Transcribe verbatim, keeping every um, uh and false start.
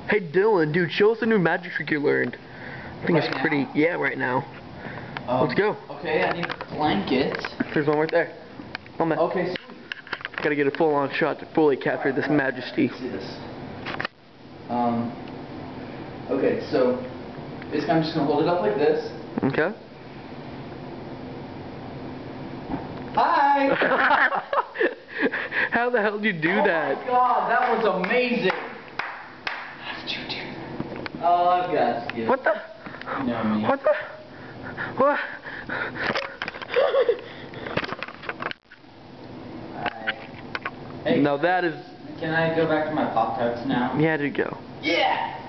Hey Dylan, dude, show us the new magic trick you learned. I think Right it's now? pretty, yeah, right now. Um, Let's go. Okay, I need a blanket. There's one right there. Oh man. Okay, sweet. Gotta get a full-on shot to fully capture this majesty. Let's see this. Um, okay, so basically I'm just gonna hold it up like this. Okay. Hi! How the hell did you do Oh that? my god, that was amazing! How did you do that? Oh, I've got skills. What the? You know me. What the? What? Hi. Hey, No, that is... can I go back to my Pop-Tarts now? Yeah, to go. Yeah!